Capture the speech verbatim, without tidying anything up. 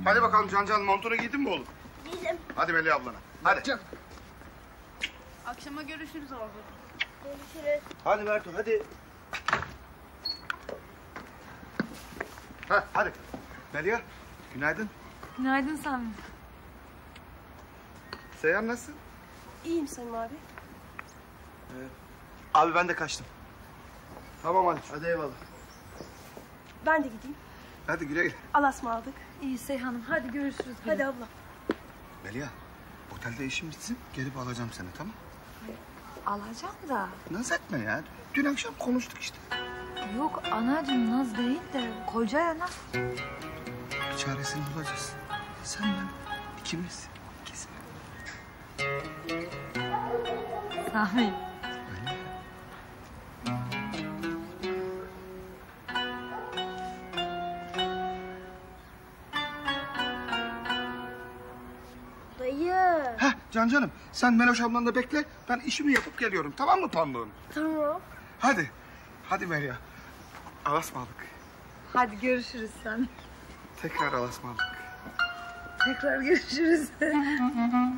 Hadi bakalım Can Can, montunu giydin mi oğlum? Giydim. Hadi Melih ablana. Hadi. Can. Akşama görüşürüz orada. Görüşürüz. Hadi Merto, hadi. Ha, hadi. Melia, günaydın. Günaydın Sami. Seyhan nasıl? İyiyim Samim abi. Ee, abi ben de kaçtım. Tamam hadi. Hadi eyvallah. Ben de gideyim. Hadi güle güle. Allah'a ısmarladık. İyi Seyhan'ım, hadi görüşürüz. Hadi abla. Melia, otelde işim bitsin, gelip alacağım seni, tamam? Alacağım da. Naz etme ya. Dün akşam konuştuk işte. Yok anacığım, naz değil de kocaya naz. Bir çaresini bulacağız. Sen ben ikimiz. İkisi. Sami. Dayı. Heh Can Canım, sen Meloş ablanı da bekle. Ben işimi yapıp geliyorum, tamam mı pamuğum? Tamam. Hadi. Hadi Melia. Alasmadık. Hadi görüşürüz Sami. Tekrar alasmadık. Tekrar görüşürüz.